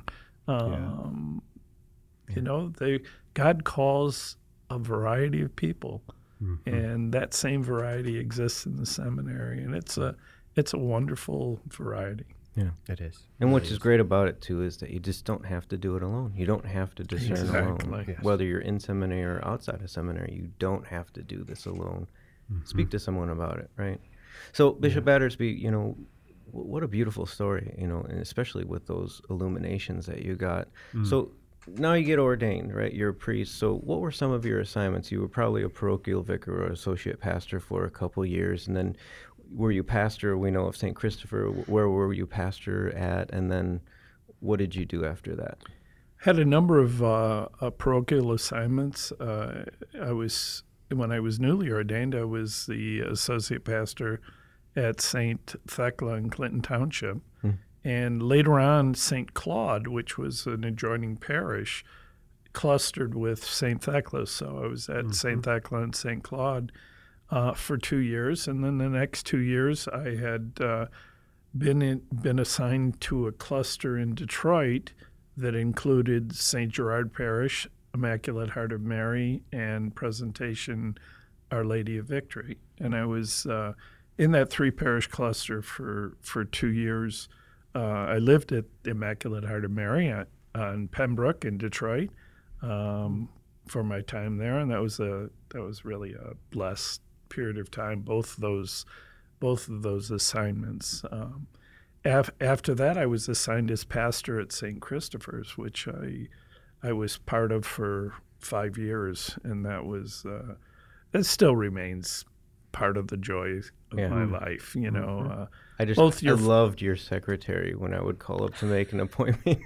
God calls a variety of people, and that same variety exists in the seminary, and it's a wonderful variety. Yeah, It is. and what is great about it too is that you just don't have to do it alone. You don't have to discern alone. Exactly. Yes. Whether you're in seminary or outside of seminary, you don't have to do this alone. Speak to someone about it, right? So Bishop Battersby, what a beautiful story, and especially with those illuminations that you got. So now you get ordained, right? You're a priest. So what were some of your assignments? You were probably a parochial vicar or associate pastor for a couple years, and then were you pastor? We know of St. Christopher. Where were you pastor at? And then what did you do after that? Had a number of parochial assignments. When I was newly ordained, I was the associate pastor at St. Thecla in Clinton Township. And later on, St. Claude, which was an adjoining parish, clustered with St. Thecla. So I was at St. Thecla and St. Claude for 2 years. And then the next 2 years, I had been assigned to a cluster in Detroit that included St. Gerard Parish, Immaculate Heart of Mary, and Presentation Our Lady of Victory. And I was in that 3-parish cluster for 2 years. I lived at Immaculate Heart of Mary on Pembroke in Detroit for my time there, and that was really a blessed period of time. Both of those assignments. After that, I was assigned as pastor at St. Christopher's, which I was part of for 5 years, and that still remains part of the joy of my life. I loved your secretary when I would call up to make an appointment.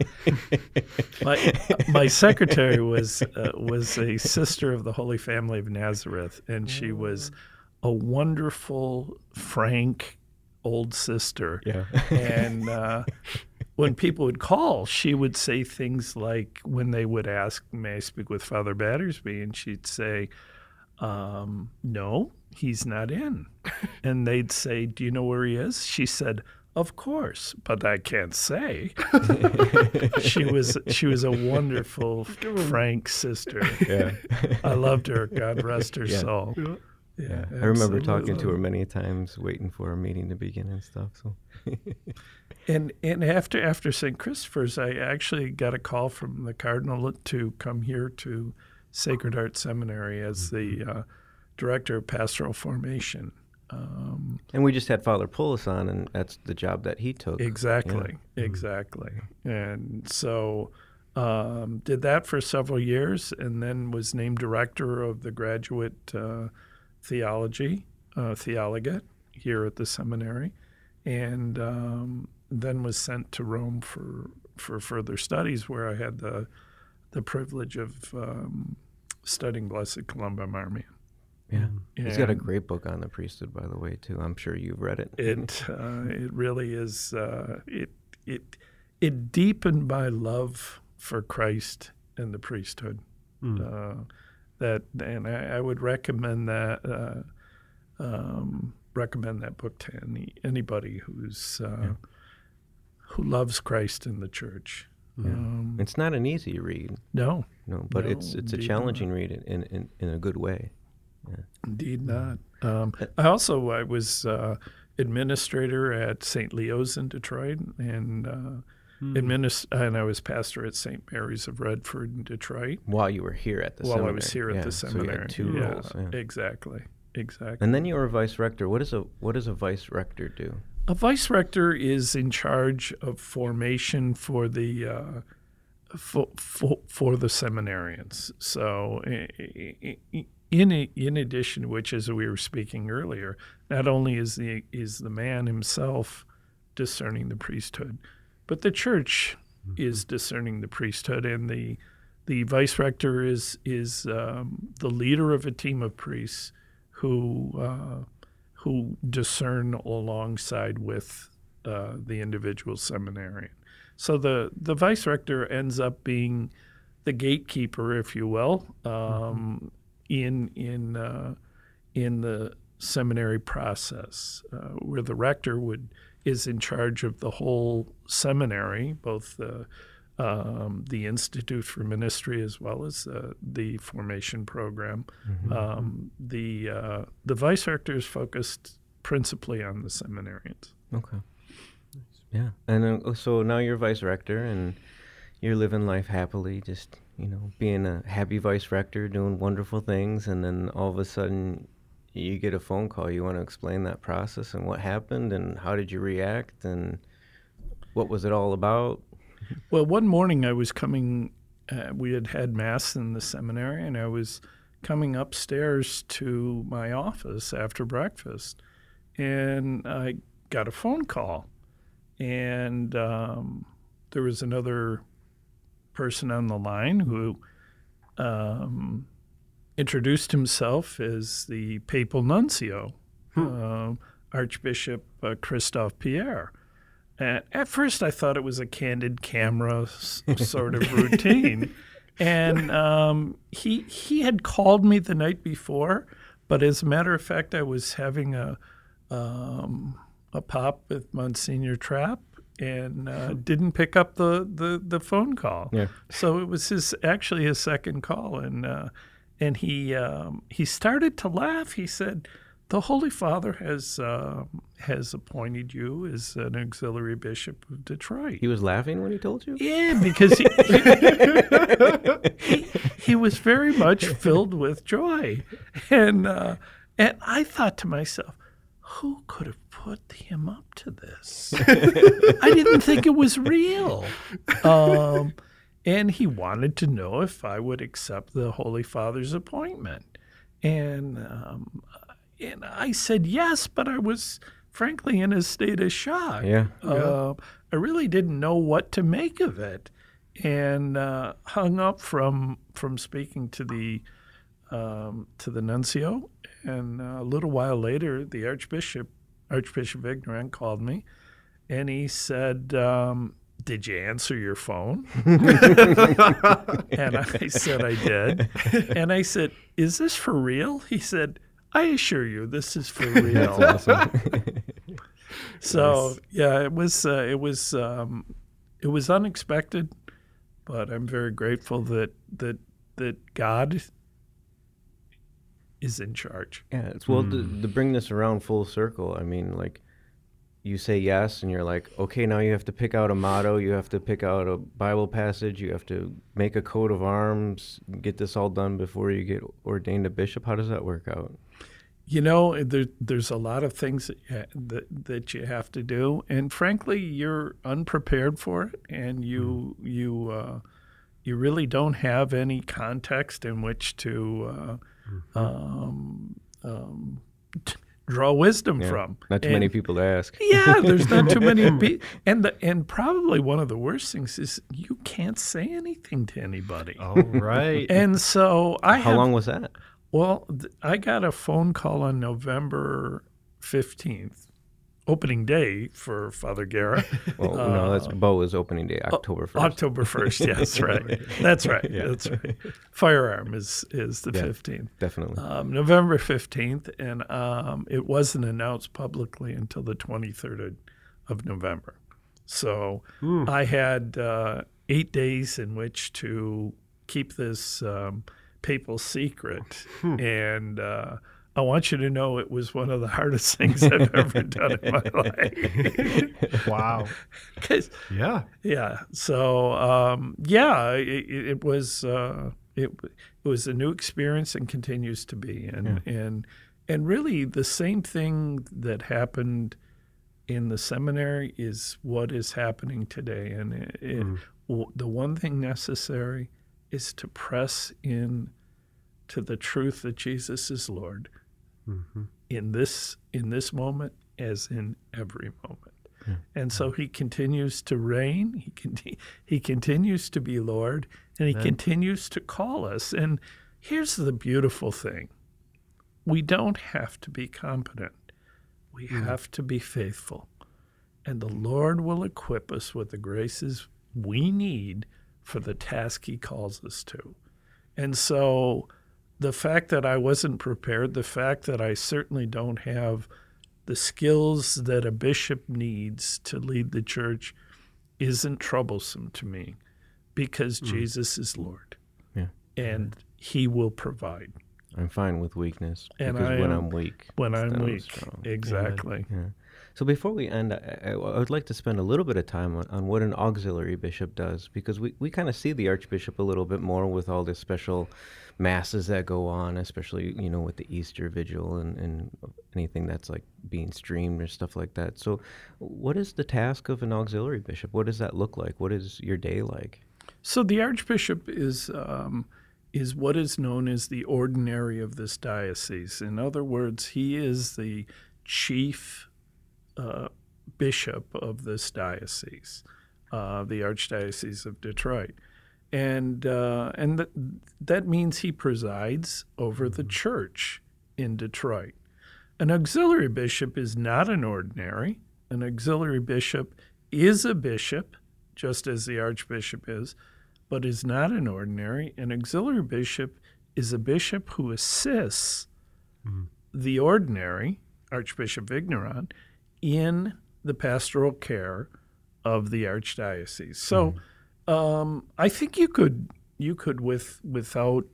my secretary was a sister of the Holy Family of Nazareth, and she was a wonderful, frank old sister. Yeah. And when people would call, she would say things like, when they would ask, "May I speak with Father Battersby?" And she'd say, "No, he's not in." And they'd say, "Do you know where he is?" She said, "Of course, but I can't say." She was a wonderful, frank sister. Yeah. I loved her. God rest her soul. Yeah, I remember talking to her many times, waiting for a meeting to begin and stuff. So, and after St. Christopher's, I actually got a call from the cardinal to come here to Sacred Heart Seminary as the director of pastoral formation. And we just had Father Poulos on, and that's the job that he took. Exactly. And so did that for several years, and then was named director of the graduate theology, theologate here at the seminary, and then was sent to Rome for further studies, where I had the privilege of studying Blessed Columba Marmion. Yeah, he's got a great book on the priesthood, by the way, too. I'm sure you've read it. It really is. It deepened my love for Christ and the priesthood. I would recommend that book to anybody who loves Christ and the church. It's not an easy read. No, but it's a challenging read in a good way. Yeah. Indeed not. I was administrator at St. Leo's in Detroit, and and I was pastor at St. Mary's of Redford in Detroit. While you were here at the seminary. While I was here at the seminary. So you had two roles. Yeah. Exactly. And then you were a vice rector. What does a vice rector do? A vice rector is in charge of formation for the for the seminarians. So in addition, which, as we were speaking earlier, not only is the man himself discerning the priesthood, but the church is discerning the priesthood, and the vice rector is the leader of a team of priests who discern alongside with the individual seminarian. So the vice rector ends up being the gatekeeper, if you will, in the seminary process, where the rector is in charge of the whole seminary, both the Institute for Ministry as well as the formation program. The vice rector is focused principally on the seminarians. Okay. Yeah. And then, so now you're vice rector and you're living life happily, just, being a happy vice rector, doing wonderful things. And then all of a sudden you get a phone call. You want to explain that process and what happened and how did you react and what was it all about? Well, one morning I was coming, we had Mass in the seminary, and I was coming upstairs to my office after breakfast, and I got a phone call. And there was another person on the line who introduced himself as the papal nuncio, Archbishop Christophe Pierre. And at first I thought it was a candid camera sort of routine. And he had called me the night before, but as a matter of fact, I was having a pop with Monsignor Trapp and didn't pick up the phone call. Yeah. So it was actually his second call, and he started to laugh. He said, "The Holy Father has appointed you as an auxiliary bishop of Detroit." He was laughing when he told you? Yeah, because he was very much filled with joy, and I thought to myself, who could have put him up to this? I didn't think it was real. And he wanted to know if I would accept the Holy Father's appointment. And I said yes, but I was frankly in a state of shock. Yeah. I really didn't know what to make of it, and hung up from speaking to the nuncio. And a little while later, the Archbishop Ignorant, called me, and he said, "Did you answer your phone?" And I said I did. And I said, "Is this for real?" He said, "I assure you, this is for real." That's awesome. So Nice. yeah, it was unexpected, but I'm very grateful that God is in charge. Yeah, it's to bring this around full circle. I mean, like, you say yes, and you're like, okay, now you have to pick out a motto, you have to pick out a Bible passage, you have to make a coat of arms, get this all done before you get ordained a bishop. How does that work out? There's a lot of things that you have to do, and frankly, you're unprepared for it, and you really don't have any context in which to draw wisdom from. Not too many people to ask. Yeah, there's not too many people, and probably one of the worst things is you can't say anything to anybody. Oh, right. And so How long was that? Well, I got a phone call on November 15th, opening day for Father Guerra. Well, no, that's Bo's opening day, October 1st. October 1st, yes, right. That's right. Yeah. That's right. Firearm is the 15th. Definitely. November 15th, and it wasn't announced publicly until the 23rd of November. So I had 8 days in which to keep this papal secret, and I want you to know it was one of the hardest things I've ever done in my life. Wow. Yeah. So it was a new experience and continues to be, and really the same thing that happened in the seminary is what is happening today, and the one thing necessary is to press in to the truth that Jesus is Lord in this moment as in every moment. Yeah. And so he continues to reign, he continues to be Lord, and he continues to call us. And here's the beautiful thing. We don't have to be competent. We have to be faithful. and the Lord will equip us with the graces we need for the task he calls us to. And so the fact that I wasn't prepared, the fact that I certainly don't have the skills that a bishop needs to lead the church isn't troublesome to me, because Jesus is Lord. Yeah. And he will provide. I'm fine with weakness, And because when I'm weak, when I'm then weak, strong. exactly. Yeah. So before we end, I would like to spend a little bit of time on what an auxiliary bishop does, because we kind of see the archbishop a little bit more with all the special masses that go on, especially, with the Easter vigil and anything that's like being streamed or stuff like that. So what is the task of an auxiliary bishop? What does that look like? What is your day like? So the archbishop is what is known as the ordinary of this diocese. In other words, he is the chief bishop of this diocese, the Archdiocese of Detroit, and that means he presides over the church in Detroit. An auxiliary bishop is not an ordinary. An auxiliary bishop is a bishop, just as the archbishop is, but is not an ordinary. An auxiliary bishop is a bishop who assists the ordinary, Archbishop Vigneron, in the pastoral care of the archdiocese. So I think you could without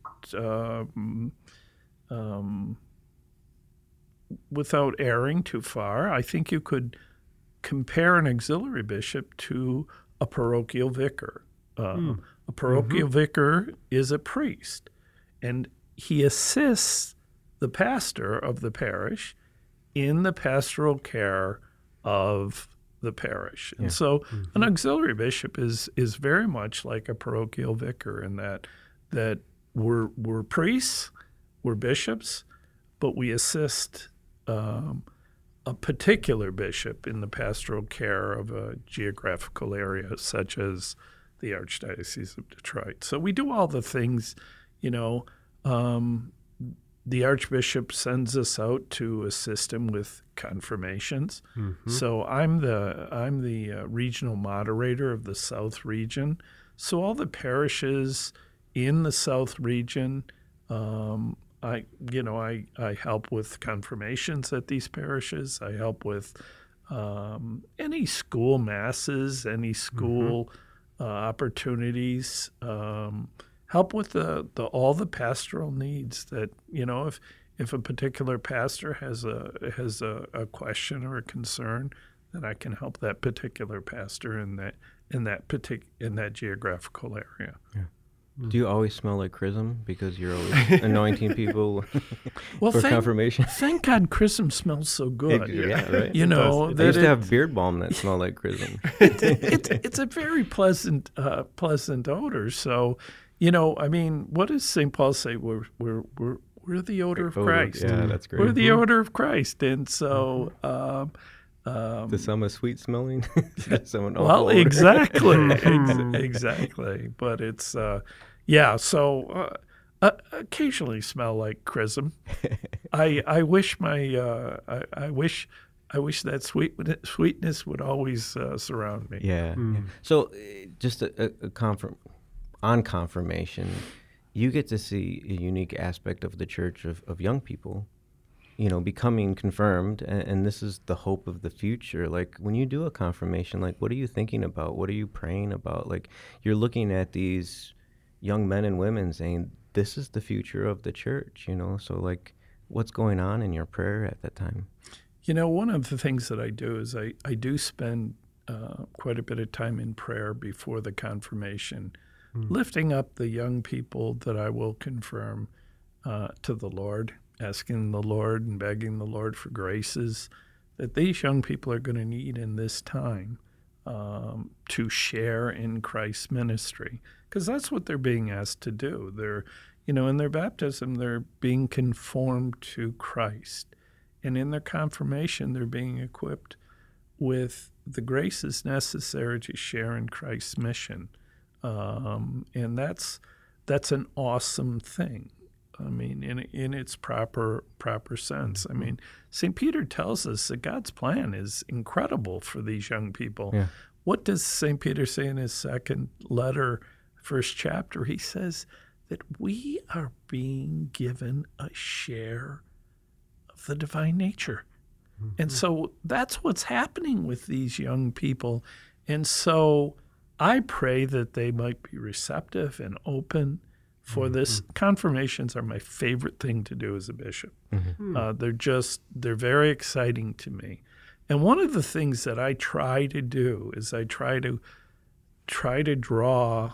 erring too far, I think you could compare an auxiliary bishop to a parochial vicar. A parochial vicar is a priest, and he assists the pastor of the parish in the pastoral care of the parish. And so an auxiliary bishop is very much like a parochial vicar in that we're priests, we're bishops, but we assist a particular bishop in the pastoral care of a geographical area, such as the Archdiocese of Detroit. So we do all the things, the Archbishop sends us out to assist him with confirmations. So I'm the regional moderator of the South region. So all the parishes in the South region, I help with confirmations at these parishes. I help with any school masses, any school opportunities. Help with all the pastoral needs that, if a particular pastor has a question or a concern, then I can help that particular pastor in that geographical area. Yeah. Do you always smell like chrism because you're always anointing people for confirmation? Thank God chrism smells so good. Yeah, right. That I used to have beard balm that smelled like chrism. It's a very pleasant odor. So, what does St. Paul say? We're the odor of Christ. Yeah, that's great. We're the odor of Christ, and so. To some a sweet smelling, some an awful well, odor. exactly. But it's So occasionally smell like chrism. I wish I wish that sweetness would always surround me. Yeah. So just on confirmation, you get to see a unique aspect of the church of young people, becoming confirmed, and this is the hope of the future. Like, when you do a confirmation, like, what are you thinking about? What are you praying about? Like, you're looking at these young men and women saying, this is the future of the church, So, like, what's going on in your prayer at that time? One of the things that I do is I do spend quite a bit of time in prayer before the confirmation, lifting up the young people that I will confirm to the Lord, asking the Lord and begging the Lord for graces that these young people are going to need in this time to share in Christ's ministry, because that's what they're being asked to do. They're, in their baptism, they're being conformed to Christ. And in their confirmation, they're being equipped with the graces necessary to share in Christ's mission. And that's an awesome thing. I mean, in its proper sense. I mean, St. Peter tells us that God's plan is incredible for these young people. Yeah. What does St. Peter say in his second letter, first chapter? He says that we are being given a share of the divine nature. And so that's what's happening with these young people. And so I pray that they might be receptive and open for this. Confirmations are my favorite thing to do as a bishop. They're very exciting to me. And one of the things that I try to do is I try to draw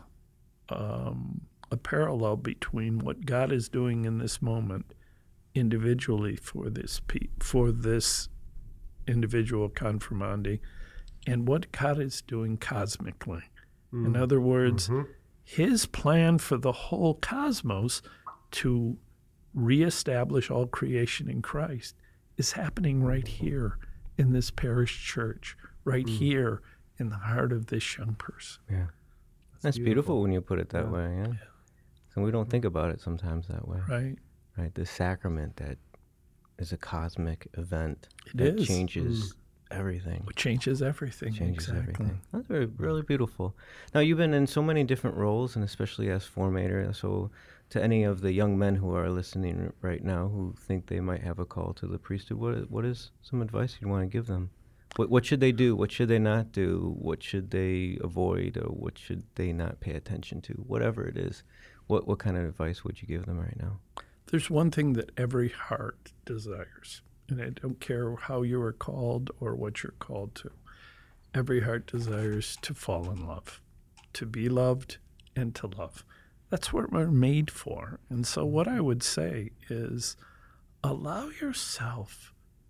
a parallel between what God is doing in this moment individually for this individual confirmandi and what God is doing cosmically. In other words, his plan for the whole cosmos to reestablish all creation in Christ is happening right here in this parish church, right here in the heart of this young person. Yeah. That's beautiful when you put it that way, yeah. So we don't think about it sometimes that way. Right. Right. The sacrament that is a cosmic event It that is. changes everything. It changes everything. Changes exactly. everything. That's really beautiful. Now, you've been in so many different roles, and especially as formator. So to any of the young men who are listening right now who think they might have a call to the priesthood, what is some advice you'd want to give them? What should they do? What should they not do? What should they avoid? Or what should they not pay attention to? Whatever it is, what kind of advice would you give them right now? There's one thing that every heart desires, and I don't care how you are called or what you're called to. Every heart desires to fall in love, to be loved, and to love. That's what we're made for. And so what I would say is allow yourself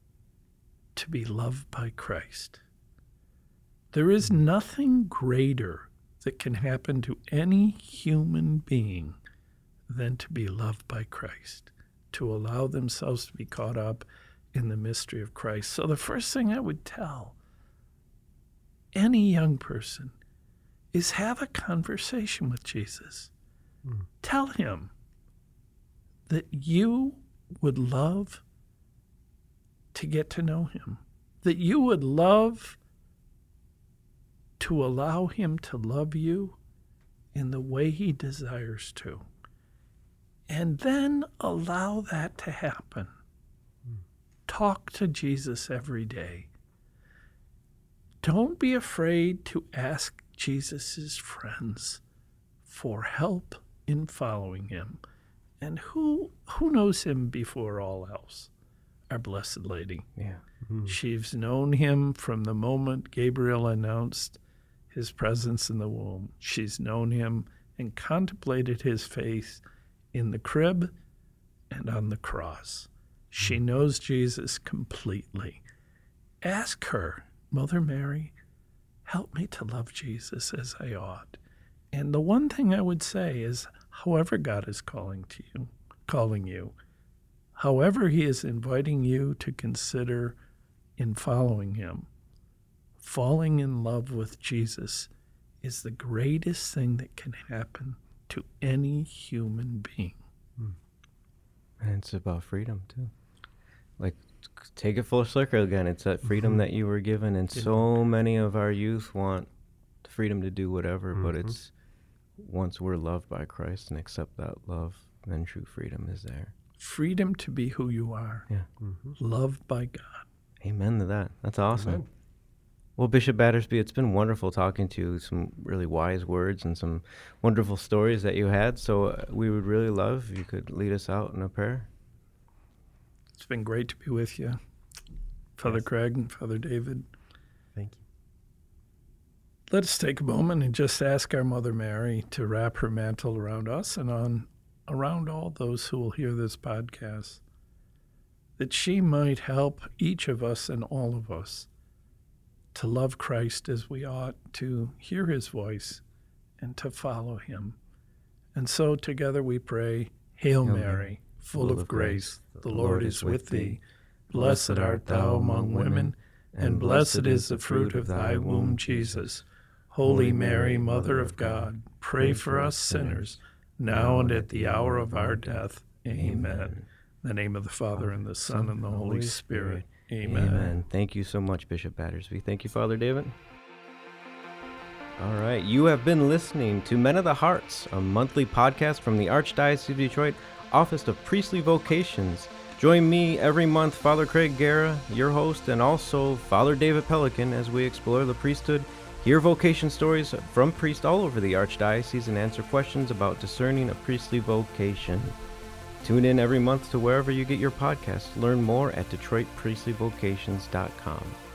to be loved by Christ. There is nothing greater that can happen to any human being than to be loved by Christ, to allow themselves to be caught up in the mystery of Christ. So the first thing I would tell any young person is have a conversation with Jesus. Tell him that you would love to get to know him, that you would love to allow him to love you in the way he desires to. And then allow that to happen. Talk to Jesus every day. Don't be afraid to ask Jesus' friends for help in following him. And who knows him before all else? Our Blessed Lady. Yeah. She's known him from the moment Gabriel announced his presence in the womb. She's known him and contemplated his face in the crib and on the cross. She knows Jesus completely. Ask her, Mother Mary, help me to love Jesus as I ought. And the one thing I would say is, however God is calling you, however he is inviting you to consider in following him, falling in love with Jesus is the greatest thing that can happen to any human being. And it's about freedom, too. Like, take it full circle again. It's that freedom that you were given, and so many of our youth want the freedom to do whatever, but it's once we're loved by Christ and accept that love, then true freedom is there. Freedom to be who you are. Yeah. Loved by God. Amen to that. That's awesome. Amen. Well, Bishop Battersby, it's been wonderful talking to you. Some really wise words and some wonderful stories that you had. So we would really love if you could lead us out in a prayer. It's been great to be with you, Father Craig and Father David. Thank you. Let us take a moment and just ask our Mother Mary to wrap her mantle around us and around all those who will hear this podcast, that she might help each of us and all of us to love Christ as we ought, to hear his voice, and to follow him. And so together we pray, Hail Mary, full of grace, the Lord is with thee. Blessed art thou among women, and blessed is the fruit of thy womb, Jesus. Holy Mary, Mother of God, pray for us sinners, now and at the hour of our death. Amen. In the name of the Father, and the Son, and the Holy Spirit. Amen. Amen. Thank you so much, Bishop Battersby. Thank you, Father David. All right. You have been listening to Men of the Hearts, a monthly podcast from the Archdiocese of Detroit Office of Priestly Vocations. Join me every month, Father Craig Guerra, your host, and also Father David Pelican, as we explore the priesthood, hear vocation stories from priests all over the Archdiocese, and answer questions about discerning a priestly vocation. Tune in every month to wherever you get your podcasts. Learn more at DetroitPriestlyVocations.com.